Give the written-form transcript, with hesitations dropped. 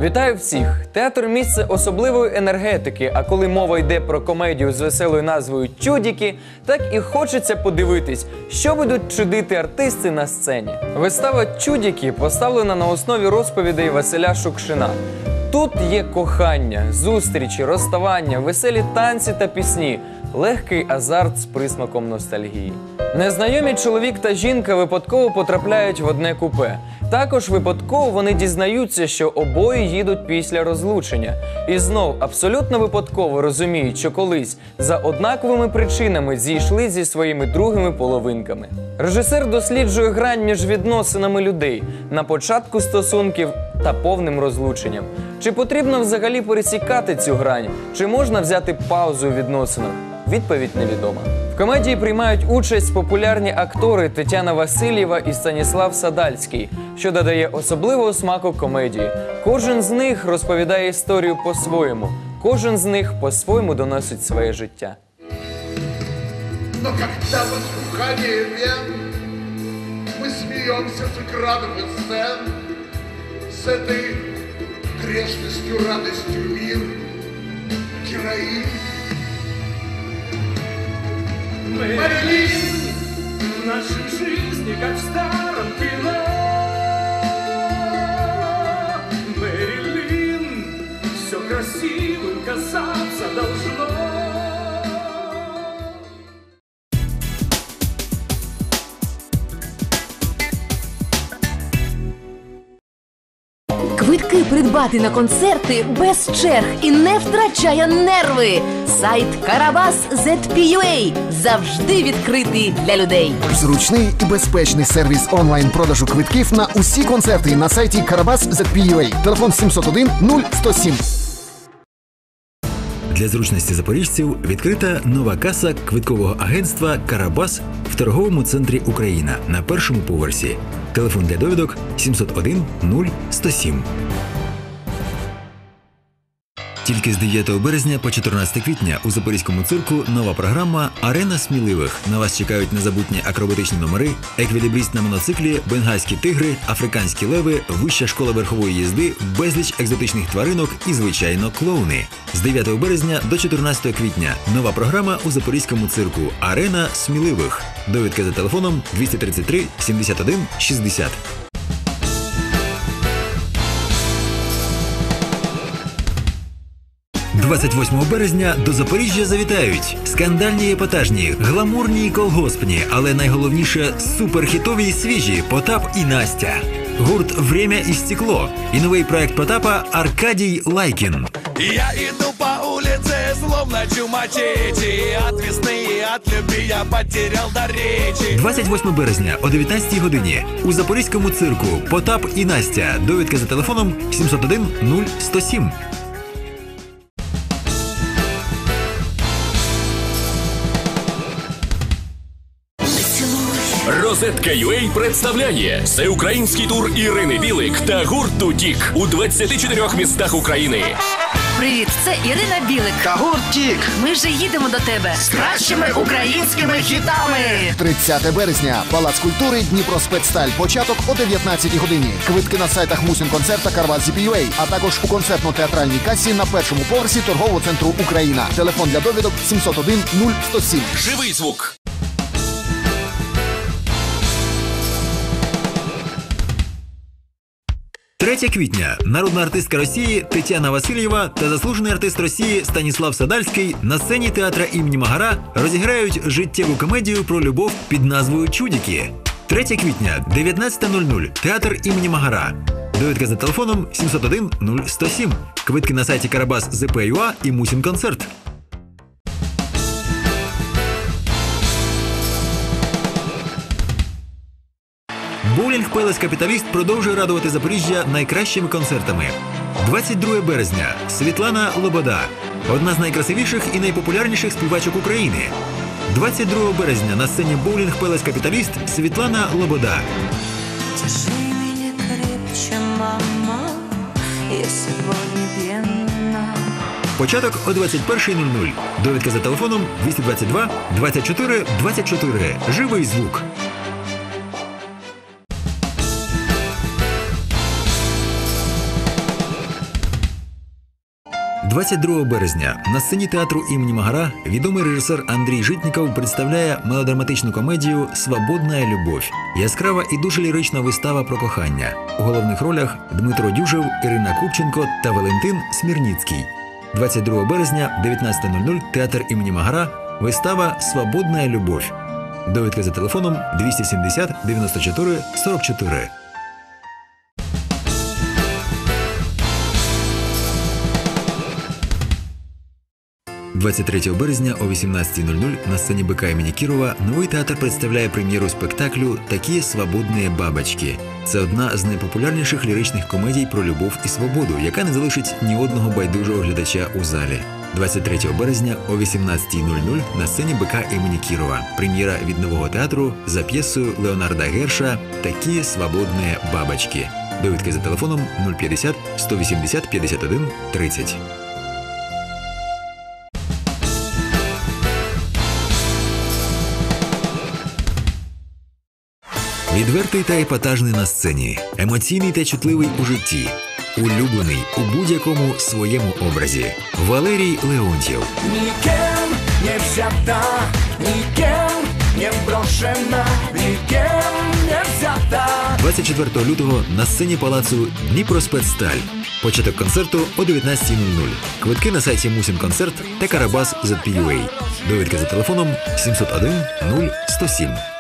Вітаю всіх! Театр – місце особливої енергетики, а коли мова йде про комедію з веселою назвою «Чудіки», так і хочеться подивитись, що будуть чудити артисти на сцені. Вистава «Чудіки» поставлена на основі розповідей Василя Шукшина. Тут є кохання, зустрічі, розставання, веселі танці та пісні, легкий азарт з присмаком ностальгії. Незнайомі чоловік та жінка випадково потрапляють в одне купе. Також випадково вони дізнаються, що обоє їдуть після розлучення. І знов абсолютно випадково розуміють, що колись за однаковими причинами зійшли зі своїми другими половинками. Режисер досліджує грань між відносинами людей на початку стосунків та повним розлученням. Чи потрібно взагалі пересікати цю грань? Чи можна взяти паузу у відносинах? Відповідь невідома. В комедії приймають участь популярні актори Тетяна Васильєва і Станіслав Садальський, що додає особливого смаку комедії. Кожен з них розповідає історію по-своєму. Кожен з них по-своєму доносить своє життя. Но когда возбухание вен, мы смеемся с экранов и сцен, с этой грешностью, радостью мир, героин. Мэрилин в нашей жизни, как в старом кино. Мэрилин, все красивым казаться должно. Квитки придбати на концерти без черг і не втрачає нерви. Сайт Karabas.ZP.UA завжди відкритий для людей. Зручний і безпечний сервіс онлайн-продажу квитків на усі концерти на сайті Karabas.ZP.UA. Телефон 701 0107. Для зручності запоріжців відкрита нова каса квиткового агентства «Карабас» в торговому центрі «Україна» на першому поверсі. Телефон для довідок 701 0107. Тільки з 9 березня по 14 квітня у Запорізькому цирку нова програма «Арена сміливих». На вас чекають незабутні акробатичні номери, еквілібрист на моноциклі, бенгальські тигри, африканські леви, вища школа верхової їзди, безліч екзотичних тваринок і, звичайно, клоуни. З 9 березня до 14 квітня нова програма у Запорізькому цирку «Арена сміливих». Довідка за телефоном 233 71 60. 28 березня до Запоріжжя завітають скандальні і епатажні, гламурні і колгоспні, але найголовніше суперхітові і свіжі Потап і Настя. Гурт «Время і стекло» і новий проект Потапа Аркадій Лайкін. Я иду по улице, словно чумачечи, от весны и от любви я потерял до речи. 28 березня о 19 годині у Запорізькому цирку Потап і Настя. Довідка за телефоном 701 0107. Розетка.UA представляє всеукраїнський тур Ірини Білик та гурт «Тік» у 24 містах України. Привіт, це Ірина Білик. Та гурт «Тік». Ми вже їдемо до тебе з кращими українськими хітами. 30 березня. Палац культури Дніпроспецсталь. Початок о 19 годині. Квитки на сайтах Мусінконцерт та Karabas.ZP.UA, а також у концертно-театральній касі на першому поверсі торгового центру «Україна». Телефон для довідок 701 0107. Живий звук. 3 квітня. Народна артистка Росії Тетяна Васильєва та заслужений артист Росії Станіслав Садальський на сцені театра імені Магара розіграють життєву комедію про любов під назвою «Чудіки». 3 квітня, 19:00. Театр імені Магара. Довідка за телефоном 701 0107. Квитки на сайті Karabas.ZP.UA і Мусінконцерт. Боулінг Пелес Капіталіст продовжує радувати Запоріжжя найкращими концертами. 22 березня. Світлана Лобода. Одна з найкрасивіших і найпопулярніших співачок України. 22 березня на сцені Боулінг Пелес Капіталіст Світлана Лобода. Держи меня крепче, мама, я сегодня пьяна. Початок о 21:00. Довідка за телефоном 222 24 24. Живий звук. 22 березня на сцені театру імені Магара відомий режисер Андрій Житніков представляє мелодраматичну комедію «Свободна любов». Яскрава і дуже лірична вистава про кохання. У головних ролях Дмитро Дюжев, Ірина Купченко та Валентин Смірніцький. 22 березня, 19:00, театр імені Магара, вистава «Свободна любов». Довідки за телефоном 270 94 44. 23 березня о 18:00 на сцені БК імені Кірова новий театр представляє прем'єру спектаклю «Такі свободні бабочки». Це одна з найпопулярніших ліричних комедій про любов і свободу, яка не залишить ні одного байдужого глядача у залі. 23 березня о 18:00 на сцені БК імені Кірова. Прем'єра від нового театру за п'єсою Леонарда Герша «Такі свободні бабочки». Довідки за телефоном 050 180 51 30. Відвертий та епатажний на сцені, емоційний та чутливий у житті, улюблений у будь-якому своєму образі. Валерій Леонтьєв. Никем не взята, никем не брошена, никем не взята. 24 лютого на сцені палацу Дніпроспецсталь. Початок концерту о 19:00. Квитки на сайті Мусінконцерт та Карабас ZPUA. Довідки за телефоном 701 0107.